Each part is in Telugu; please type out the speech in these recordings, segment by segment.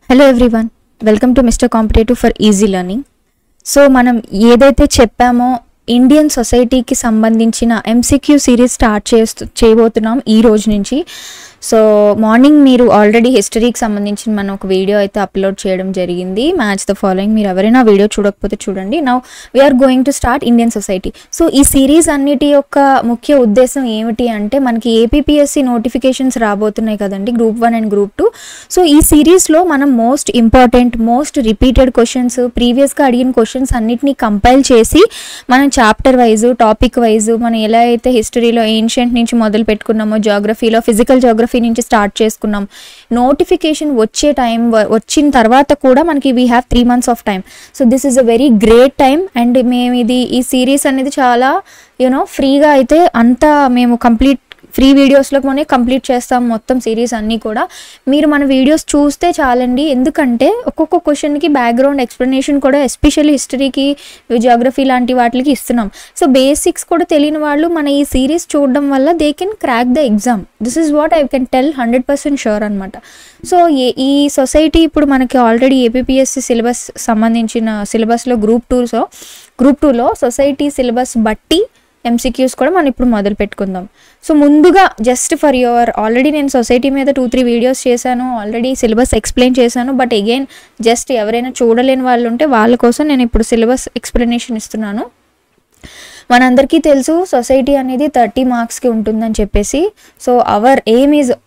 Hello everyone, welcome to mister competitive for easy learning. So మనం ఏదైతే చెప్పామో ఇండియన్ సొసైటీకి సంబంధించిన ఎంసీక్యూ సిరీస్ స్టార్ట్ చేయబోతున్నాం ఈ రోజు నుంచి. సో మార్నింగ్ మీరు ఆల్రెడీ హిస్టరీకి సంబంధించిన మనం ఒక వీడియో అయితే అప్లోడ్ చేయడం జరిగింది, మ్యాచ్ ద ఫాలోయింగ్. మీరు ఎవరైనా వీడియో చూడకపోతే చూడండి. Now we're going to start Indian society. So ఈ సిరీస్ అన్నిటి యొక్క ముఖ్య ఉద్దేశం ఏమిటి అంటే, మనకి ఏపీపీఎస్సీ నోటిఫికేషన్స్ రాబోతున్నాయి కదండి, గ్రూప్ 1 అండ్ గ్రూప్ 2. సో ఈ సిరీస్లో మనం most important, most repeated questions, ప్రీవియస్గా అడిగిన క్వశ్చన్స్ అన్నిటినీ కంపైల్ చేసి మనం చాప్టర్ వైజ్, టాపిక్ వైజ్, మనం ఎలా అయితే హిస్టరీలో ఏన్షియంట్ నుంచి మొదలు పెట్టుకున్నామో, జాగ్రఫీలో ఫిజికల్ జాగ్రఫీ నుంచి స్టార్ట్ చేసుకున్నాం. నోటిఫికేషన్ వచ్చిన తర్వాత కూడా మనకి we have 3 months of time. So this is a very great time. And మేము ఈ సిరీస్ అనేది చాలా ఫ్రీగా అయితే అంతా మేము ఫ్రీ వీడియోస్లో మనం కంప్లీట్ చేస్తాం మొత్తం సిరీస్ అన్నీ కూడా. మీరు మన వీడియోస్ చూస్తే చాలండి, ఎందుకంటే ఒక్కొక్క క్వశ్చన్కి బ్యాక్గ్రౌండ్ ఎక్స్ప్లెనేషన్ కూడా, ఎస్పెషల్లీ హిస్టరీకి, జియోగ్రఫీ లాంటి వాటికి ఇస్తున్నాం. సో బేసిక్స్ కూడా తెలియని వాళ్ళు మన ఈ సిరీస్ చూడడం వల్ల they can crack the exam. This is what I can tell 100% sure అనమాట. సో ఈ సొసైటీ ఇప్పుడు మనకి ఆల్రెడీ ఏపీపీఎస్సీ సిలబస్ సంబంధించిన సిలబస్లో గ్రూప్ 2లో సొసైటీ సిలబస్ బట్టి ఎంసీక్యూస్ కూడా మనం ఇప్పుడు మొదలు పెట్టుకుందాం. సో ముందుగా జస్ట్ ఫర్ యువర్, ఆల్రెడీ నేను సొసైటీ మీద 2-3 వీడియోస్ చేశాను, ఆల్రెడీ సిలబస్ ఎక్స్ప్లెయిన్ చేశాను. బట్ అగైన్ జస్ట్ ఎవరైనా చూడలేని వాళ్ళు ఉంటే వాళ్ళ కోసం నేను ఇప్పుడు సిలబస్ ఎక్స్ప్లెనేషన్ ఇస్తున్నాను. మనందరికీ తెలుసు సొసైటీ అనేది 30 మార్క్స్కి ఉంటుందని చెప్పేసి. సో అవర్ ఎయిమ్ ఈజ్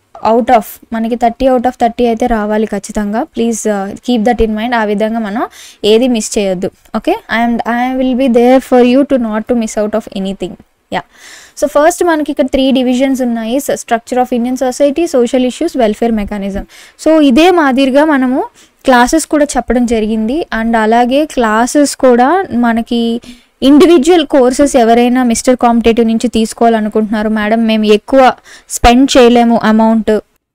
మనకి 30 out of 30 అయితే రావాలి ఖచ్చితంగా. Please keep that in mind. ఆ విధంగా మనం ఏది మిస్ చేయొద్దు. Okay, I will be there for you to not to miss out of anything. Yeah. So first మనకి ఇక్కడ 3 divisions ఉన్నాయి: structure of Indian society, social issues, welfare mechanism. So ఇదే మాదిరిగా మనము క్లాసెస్ కూడా చెప్పడం జరిగింది. అండ్ అలాగే క్లాసెస్ కూడా మనకి ఇండివిజువల్ కోర్సెస్ ఎవరైనా మిస్టర్ కాంపిటేటివ్ నుంచి తీసుకోవాలనుకుంటున్నారు, మేడం మేము ఎక్కువ స్పెండ్ చేయలేము అమౌంట్,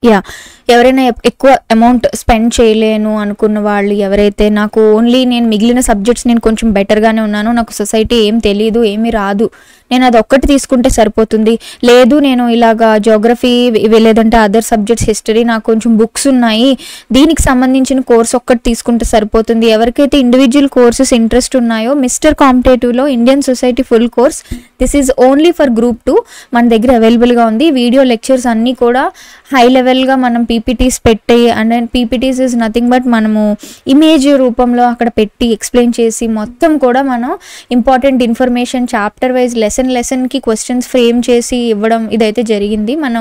ఎవరైనా ఎక్కువ అమౌంట్ స్పెండ్ చేయలేను అనుకున్న వాళ్ళు ఎవరైతే, నాకు ఓన్లీ నేను మిగిలిన సబ్జెక్ట్స్ నేను కొంచెం బెటర్గానే ఉన్నాను, నాకు సొసైటీ ఏం తెలియదు, ఏమీ రాదు, నేను అది ఒక్కటి తీసుకుంటే సరిపోతుంది, లేదు నేను ఇలాగా జోగ్రఫీ లేదంటే అదర్ సబ్జెక్ట్స్, హిస్టరీ నాకు కొంచెం బుక్స్ ఉన్నాయి, దీనికి సంబంధించిన కోర్స్ ఒక్కటి తీసుకుంటే సరిపోతుంది, ఎవరికైతే ఇండివిజువల్ కోర్సెస్ ఇంట్రెస్ట్ ఉన్నాయో మిస్టర్ కాంపిటేటివ్లో Indian society full course, this is only for group 2 మన దగ్గర అవైలబుల్గా ఉంది. వీడియో లెక్చర్స్ అన్నీ కూడా హై లెవెల్గా మనం పీపీటీస్ పెట్టి, and PPTs is nothing but మనము ఇమేజ్ రూపంలో అక్కడ పెట్టి ఎక్స్ప్లెయిన్ చేసి మొత్తం కూడా మనం ఇంపార్టెంట్ ఇన్ఫర్మేషన్ చాప్టర్ వైజ్ లెసన్కి క్వశ్చన్స్ ఫ్రేమ్ చేసి ఇవ్వడం ఇదైతే జరిగింది. మనం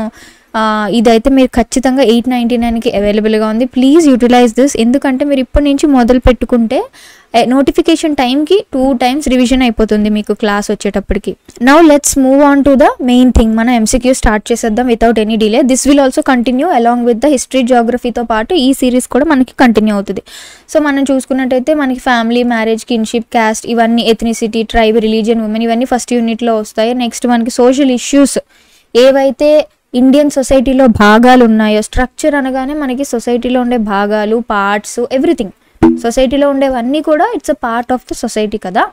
ఇదైతే మీరు ఖచ్చితంగా 899కి అవైలబుల్గా ఉంది. Please utilise this. ఎందుకంటే మీరు ఇప్పటి నుంచి మొదలు పెట్టుకుంటే నోటిఫికేషన్ టైంకి 2 times రివిజన్ అయిపోతుంది మీకు క్లాస్ వచ్చేటప్పటికి. Now let's move on to the main thing. మనం ఎంసీక్యూ స్టార్ట్ చేసేద్దాం without any delay. This will also continue along with the history, జాగ్రఫీతో పాటు ఈ సిరీస్ కూడా మనకి కంటిన్యూ అవుతుంది. సో మనం చూసుకున్నట్టయితే మనకి ఫ్యామిలీ, మ్యారేజ్, కిన్షిప్, క్యాస్ట్, ఇవన్నీ ఎథ్నిసిటీ, ట్రైబ్, రిలీజియన్, ఉమెన్, ఇవన్నీ ఫస్ట్ యూనిట్లో వస్తాయి. నెక్స్ట్ మనకి సోషల్ ఇష్యూస్, ఏవైతే ఇండియన్ సొసైటీలో భాగాలు ఉన్నాయో, స్ట్రక్చర్ అనగానే మనకి సొసైటీలో ఉండే భాగాలు, పార్ట్స్, ఎవ్రీథింగ్ సొసైటీలో ఉండేవన్నీ కూడా it's a part of the society కదా.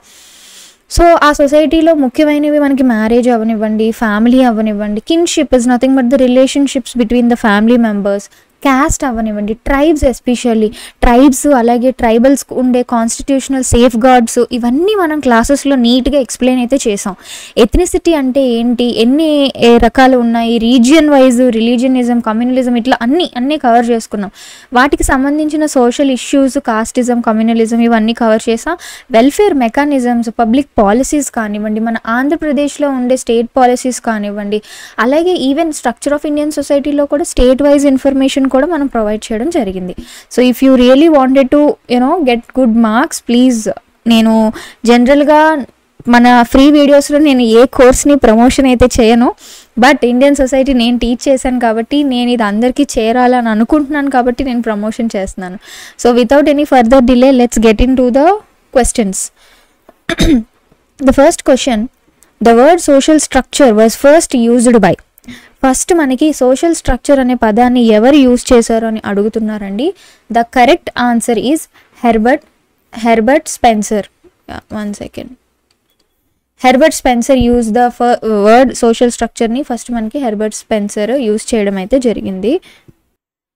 సో ఆ సొసైటీలో ముఖ్యమైనవి మనకి మ్యారేజ్ అవనివ్వండి, ఫ్యామిలీ అవనివ్వండి, kinship is nothing but the relationships between the family members, caste అవనివ్వండి, ట్రైబ్స్, ఎస్పెషల్లీ ట్రైబ్స్, అలాగే ట్రైబల్స్ ఉండే కాన్స్టిట్యూషనల్ సేఫ్ గార్డ్స్, ఇవన్నీ మనం క్లాసెస్లో నీట్గా ఎక్స్ప్లెయిన్ అయితే చేసాం. ఎథ్నిసిటీ అంటే ఏంటి, ఎన్ని రకాలు ఉన్నాయి, రీజియన్ వైజ్, రిలీజియనిజం, కమ్యూనలిజం, ఇట్లా అన్నీ కవర్ చేసుకున్నాం. వాటికి సంబంధించిన సోషల్ ఇష్యూస్, కాస్టిజం, కమ్యూనలిజం, ఇవన్నీ కవర్ చేసాం. వెల్ఫేర్ మెకానిజమ్స్, పబ్లిక్ పాలసీస్ కానివ్వండి, మన ఆంధ్రప్రదేశ్లో ఉండే స్టేట్ పాలసీస్ కానివ్వండి, అలాగే ఈవెన్ స్ట్రక్చర్ ఆఫ్ ఇండియన్ సొసైటీలో కూడా స్టేట్ వైజ్ ఇన్ఫర్మేషన్ కూడా మనం ప్రొవైడ్ చేయడం జరిగింది. So if you really wanted to get good marks, please, నేను జనరల్గా మన ఫ్రీ వీడియోస్లో నేను ఏ కోర్స్ని ప్రమోషన్ అయితే చేయను, బట్ ఇండియన్ సొసైటీ నేను టీచ్ చేశాను కాబట్టి, నేను ఇది అందరికీ చేరాలని అనుకుంటున్నాను కాబట్టి నేను ప్రమోషన్ చేస్తున్నాను. So without any further delay let's get in to the questions. The first question, the word social structure was first used by. First మనకి సోషల్ స్ట్రక్చర్ అనే పదాన్ని ఎవరు యూజ్ చేశారు అని అడుగుతున్నారండి. The correct answer is Herbert Spencer. One second. Herbert Spencer use the word social స్ట్రక్చర్ని ఫస్ట్ మనకి హెర్బర్ట్ స్పెన్సర్ యూజ్ చేయడం అయితే జరిగింది.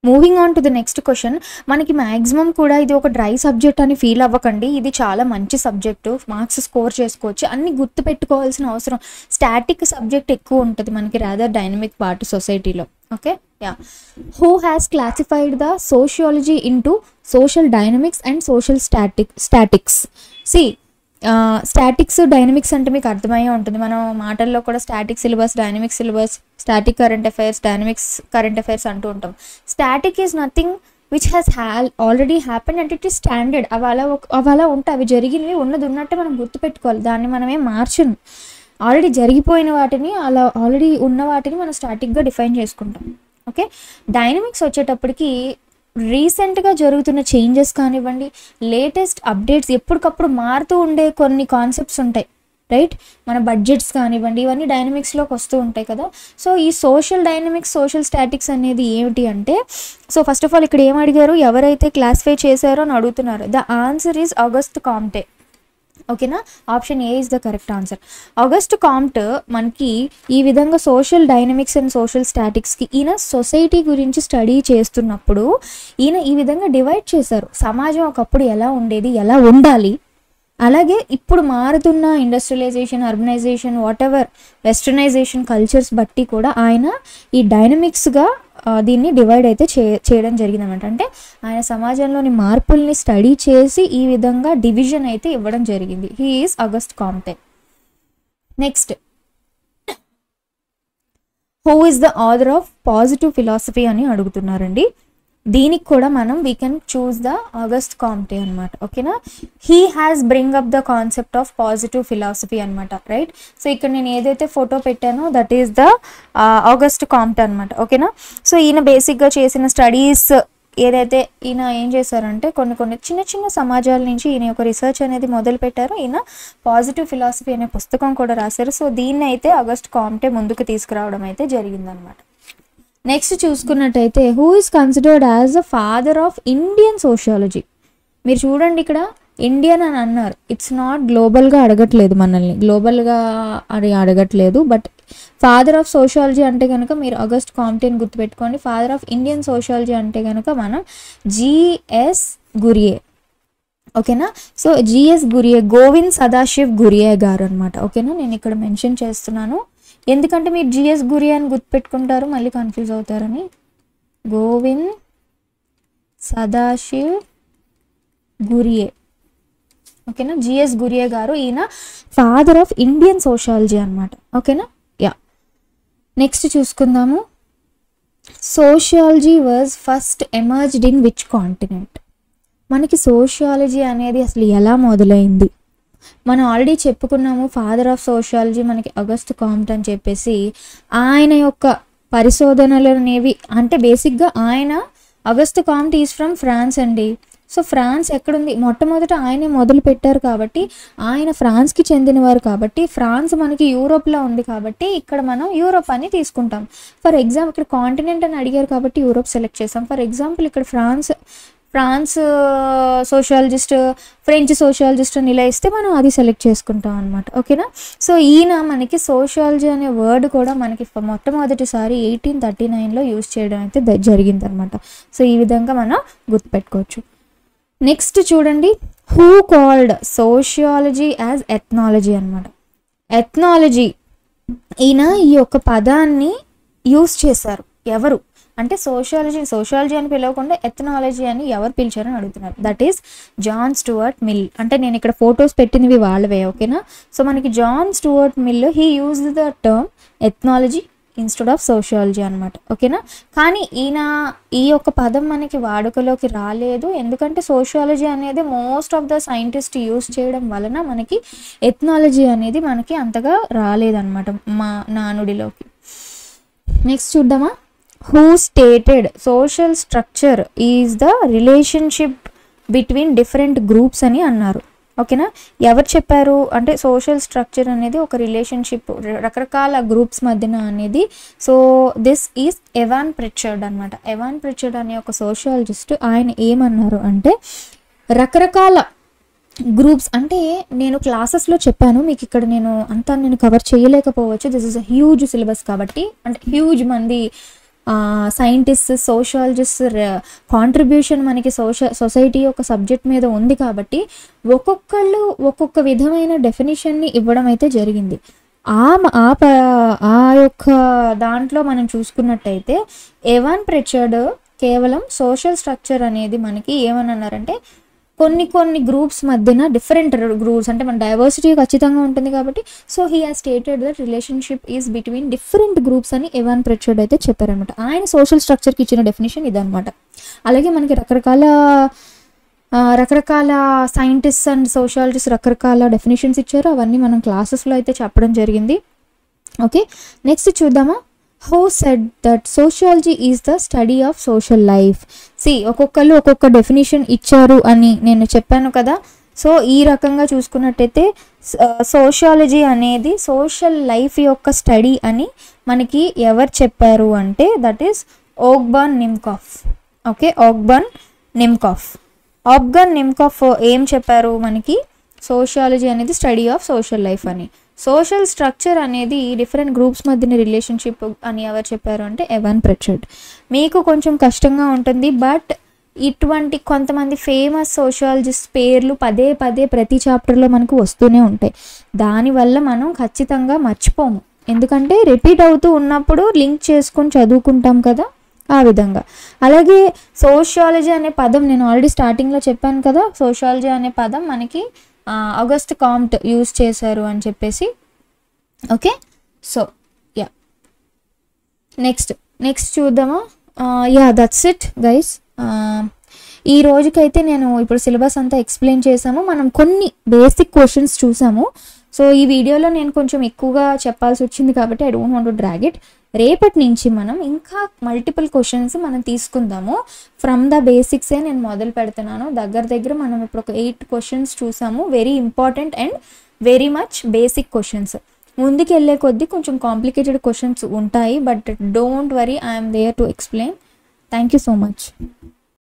Moving on to the next question. మనకి మ్యాక్సిమం కూడా ఇది ఒక డ్రై సబ్జెక్ట్ అని ఫీల్ అవ్వకండి, ఇది చాలా మంచి సబ్జెక్టు, మార్క్స్ స్కోర్ చేసుకోవచ్చు, అన్ని గుర్తు పెట్టుకోవాల్సిన అవసరం. స్టాటిక్ సబ్జెక్ట్ ఎక్కువ ఉంటుంది మనకి రాదర్ డైనమిక్ పార్ట్ సొసైటీలో. Okay, yeah. Who has classified the sociology into social dynamics and social statics? C, statics dynamics అంటే మీకు అర్థమయ్యే ఉంటుంది, మనం మాటల్లో కూడా static syllabus, dynamic syllabus, static current affairs, dynamics current affairs అంటూ ఉంటాం. Static is nothing which has already happened and it is standard. అవి అలా ఉంటాయి, అవి జరిగినవి ఉన్నది ఉన్నట్టే మనం గుర్తుపెట్టుకోవాలి, దాన్ని మనమేం మార్చను. ఆల్రెడీ జరిగిపోయిన వాటిని, అలా ఆల్రెడీ ఉన్న వాటిని మనం స్టాటిక్గా డిఫైన్ చేసుకుంటాం. ఓకే, డైనమిక్స్ వచ్చేటప్పటికి రీసెంట్గా జరుగుతున్న చేంజెస్ కానివ్వండి, లేటెస్ట్ అప్డేట్స్, ఎప్పటికప్పుడు మారుతూ ఉండే కొన్ని కాన్సెప్ట్స్ ఉంటాయి, రైట్? మన బడ్జెట్స్ కానివ్వండి, ఇవన్నీ డైనమిక్స్లోకి వస్తూ ఉంటాయి కదా. సో ఈ సోషల్ డైనమిక్స్, సోషల్ స్టాటిక్స్ అనేది ఏమిటి అంటే, సో ఫస్ట్ ఆఫ్ ఆల్ ఇక్కడ ఏం అడిగారు, ఎవరైతే క్లాసిఫై చేశారో అని అడుగుతున్నారు. The answer is August Comte. ఓకేనా, option A is the correct answer. August Comte మనకి ఈ విధంగా సోషల్ డైనమిక్స్ అండ్ సోషల్ స్టాటిక్స్కి ఈయన సొసైటీ గురించి స్టడీ చేస్తున్నప్పుడు ఈయన ఈ విధంగా డివైడ్ చేశారు. సమాజం ఒకప్పుడు ఎలా ఉండేది, ఎలా ఉండాలి, అలాగే ఇప్పుడు మారుతున్న industrialisation, urbanisation, whatever westernisation cultures బట్టి కూడా ఆయన ఈ డైనమిక్స్గా దీన్ని డివైడ్ అయితే చేయడం జరిగిందన్నమాట. అంటే ఆయన సమాజంలోని మార్పుల్ని స్టడీ చేసి ఈ విధంగా డివిజన్ అయితే ఇవ్వడం జరిగింది. He is August Comte. Next, who is the author of positive philosophy అని అడుగుతున్నారండి. దీనికి కూడా మనం we can choose the August Comte అనమాట. ఓకేనా, he has bring up the concept of positive philosophy అనమాట, రైట్? సో ఇక్కడ నేను ఏదైతే ఫోటో పెట్టానో that is the August Comte అనమాట. ఓకేనా, సో ఈయన బేసిక్గా చేసిన స్టడీస్ ఏదైతే ఈయన ఏం చేశారంటే కొన్ని చిన్న చిన్న సమాజాల నుంచి ఈయన ఒక రీసెర్చ్ అనేది మొదలు పెట్టారు. ఈయన పాజిటివ్ ఫిలాసఫీ అనే పుస్తకం కూడా రాశారు. సో దీన్ని అయితే ఆగస్ట్ కాంటే ముందుకు తీసుకురావడం అయితే జరిగిందనమాట. నెక్స్ట్ చూసుకున్నట్టయితే, who is considered as the father of Indian sociology? మీరు చూడండి, ఇక్కడ ఇండియన్ అని అన్నారు, ఇట్స్ నాట్ గ్లోబల్గా అడగట్లేదు, మనల్ని గ్లోబల్గా అడగట్లేదు. బట్ ఫాదర్ ఆఫ్ సోషియాలజీ అంటే కనుక మీరు ఆగస్ట్ కాంటేని గుర్తుపెట్టుకోండి. ఫాదర్ ఆఫ్ ఇండియన్ సోషియాలజీ అంటే కనుక మనం జిఎస్ గురియే. ఓకేనా, సో జిఎస్ గురియే, గోవింద్ సదాశివ్ గురియే గారు అనమాట. ఓకేనా, నేను ఇక్కడ మెన్షన్ చేస్తున్నాను ఎందుకంటే మీరు జిఎస్ గురియే అని గుర్తుపెట్టుకుంటారు, మళ్ళీ కన్ఫ్యూజ్ అవుతారని. గోవింద్ సదాశివ్ గురియే. ఓకేనా, జిఎస్ గురియే గారు, ఈయన ఫాదర్ ఆఫ్ ఇండియన్ సోషియాలజీ అనమాట. ఓకేనా, యా. నెక్స్ట్ చూసుకుందాము, sociology was first emerged in which continent? మనకి సోషియాలజీ అనేది అసలు ఎలా మొదలైంది? మనం ఆల్రెడీ చెప్పుకున్నాము, ఫాదర్ ఆఫ్ సోషియాలజీ మనకి ఆగస్ట్ కాంట్ అని చెప్పేసి. ఆయన యొక్క పరిశోధనలు అనేవి అంటే బేసిక్గా ఆయన August Comte is from France అండి. సో ఫ్రాన్స్ ఎక్కడుంది, మొట్టమొదట ఆయనే మొదలు పెట్టారు కాబట్టి ఆయన ఫ్రాన్స్కి చెందినవారు కాబట్టి, ఫ్రాన్స్ మనకి యూరోప్లో ఉంది కాబట్టి ఇక్కడ మనం యూరోప్ అని తీసుకుంటాం. ఫర్ ఎగ్జాంపుల్ ఇక్కడ కాంటినెంట్ అని అడిగారు కాబట్టి యూరోప్ సెలెక్ట్ చేసాం. ఫర్ ఎగ్జాంపుల్ ఇక్కడ ఫ్రాన్స్ సోషియాలజిస్ట్, ఫ్రెంచ్ సోషియాలజిస్ట్ అని ఇలా ఇస్తే మనం అది సెలెక్ట్ చేసుకుంటాం అనమాట. ఓకేనా, సో ఈయన మనకి సోషియాలజీ అనే వర్డ్ కూడా మనకి మొట్టమొదటిసారి 1839లో యూజ్ చేయడం అయితే జరిగిందనమాట. సో ఈ విధంగా మనం గుర్తుపెట్టుకోవచ్చు. నెక్స్ట్ చూడండి, who called sociology as ethnology అనమాట. ఎథ్నాలజీ, ఈయన ఈ యొక్క పదాన్ని యూజ్ చేశారు. ఎవరు అంటే సోషియాలజీ అని పిలవకుండా ఎథ్నాలజీ అని ఎవరు పిలిచారని అడుగుతున్నారు. That is John Stuart Mill. అంటే నేను ఇక్కడ ఫొటోస్ పెట్టినవి వాళ్ళవే. ఓకేనా, సో మనకి John Stuart Mill he used the term ethnology instead of sociology అనమాట. ఓకేనా, కానీ ఈయన ఈ యొక్క పదం మనకి వాడుకలోకి రాలేదు, ఎందుకంటే సోషియాలజీ అనేది most of the scientist use చేయడం వలన మనకి ఎథ్నాలజీ అనేది మనకి అంతగా రాలేదన్నమాట మా నానుడిలోకి. నెక్స్ట్ చూద్దామా, who stated social structure is the relationship between different groups అని అన్నారు. ఓకేనా, ఎవరు చెప్పారు అంటే సోషల్ స్ట్రక్చర్ అనేది ఒక రిలేషన్షిప్ రకరకాల గ్రూప్స్ మధ్యన అనేది. So this is Evans Pritchard అనమాట. ఎవాన్ ప్రిచర్డ్ అనే ఒక సోషియాలజిస్ట్ ఆయన ఏమన్నారు అంటే, రకరకాల గ్రూప్స్ అంటే నేను క్లాసెస్లో చెప్పాను మీకు, ఇక్కడ నేను కవర్ చేయలేకపోవచ్చు. This is a huge syllabus కాబట్టి, అంటే హ్యూజ్ మంది సైంటిస్ట్, సోషియాలజిస్ట్ కాంట్రిబ్యూషన్ మనకి సొసైటీ యొక్క సబ్జెక్ట్ మీద ఉంది కాబట్టి ఒక్కొక్కళ్ళు ఒక్కొక్క విధమైన డెఫినేషన్ని ఇవ్వడం అయితే జరిగింది. ఆ యొక్క దాంట్లో మనం చూసుకున్నట్టయితే ఎవాన్ ప్రిచర్డ్ కేవలం సోషల్ స్ట్రక్చర్ అనేది మనకి ఏమని అన్నారంటే కొన్ని గ్రూప్స్ మధ్యన డిఫరెంట్ గ్రూప్స్ అంటే మన డైవర్సిటీ ఖచ్చితంగా ఉంటుంది కాబట్టి so he has stated that relationship is between different groups అని ఎవాన్ ప్రిచర్డ్ అయితే చెప్పారనమాట. ఆయన సోషల్ స్ట్రక్చర్కి ఇచ్చిన డెఫినేషన్ ఇదనమాట. అలాగే మనకి రకరకాల సైంటిస్ట్ అండ్ సోషియాలజిస్ట్ రకరకాల డెఫినేషన్స్ ఇచ్చారు. అవన్నీ మనం క్లాసెస్లో అయితే చెప్పడం జరిగింది. ఓకే, నెక్స్ట్ చూద్దామా. Who said that sociology is the study of social life. ఒక్కొక్కళ్ళు ఒక్కొక్క డెఫినేషన్ ఇచ్చారు అని నేను చెప్పాను కదా. సో ఈ రకంగా చూసుకున్నట్టయితే సోషియాలజీ అనేది సోషల్ లైఫ్ యొక్క స్టడీ అని మనకి ఎవరు చెప్పారు అంటే that is Ogburn Nimkoff. Okay, Ogburn Nimkoff ఏం చెప్పారు మనకి, సోషియాలజీ అనేది స్టడీ ఆఫ్ సోషల్ లైఫ్ అని. సోషల్ స్ట్రక్చర్ అనేది డిఫరెంట్ గ్రూప్స్ మధ్యన రిలేషన్షిప్ అని ఎవరు చెప్పారు అంటే ఎవాన్ ప్రిచర్డ్. మీకు కొంచెం కష్టంగా ఉంటుంది, బట్ ఇటువంటి కొంతమంది ఫేమస్ సోషియాలజిస్ట్ పేర్లు పదే ప్రతి చాప్టర్లో మనకు వస్తూనే ఉంటాయి. దానివల్ల మనం ఖచ్చితంగా మర్చిపోము, ఎందుకంటే రిపీట్ అవుతూ ఉన్నప్పుడు లింక్ చేసుకొని చదువుకుంటాం కదా, ఆ విధంగా. అలాగే సోషియాలజీ అనే పదం నేను ఆల్రెడీ స్టార్టింగ్లో చెప్పాను కదా, సోషియాలజీ అనే పదం మనకి ఆగస్ట్ కాంప్ట్ యూజ్ చేశారు అని చెప్పేసి. ఓకే, సో నెక్స్ట్ చూద్దామా. That's it guys. ఈ రోజుకైతే నేను ఇప్పుడు సిలబస్ అంతా ఎక్స్ప్లెయిన్ చేసాము, మనం కొన్ని బేసిక్ క్వశ్చన్స్ చూసాము. సో ఈ వీడియోలో నేను కొంచెం ఎక్కువగా చెప్పాల్సి వచ్చింది కాబట్టి I don't want to drag it. రేపటి నుంచి మనం ఇంకా మల్టిపుల్ క్వశ్చన్స్ మనం తీసుకుందాము. ఫ్రమ్ ద బేసిక్సే నేను మొదలు పెడుతున్నాను. దగ్గర మనం ఇప్పుడు ఒక 8 క్వశ్చన్స్ చూసాము, very important and very much basic questions. ముందుకు వెళ్ళే కొద్దీ కొంచెం కాంప్లికేటెడ్ క్వశ్చన్స్ ఉంటాయి, but don't worry, I'm there to explain. Thank you so much.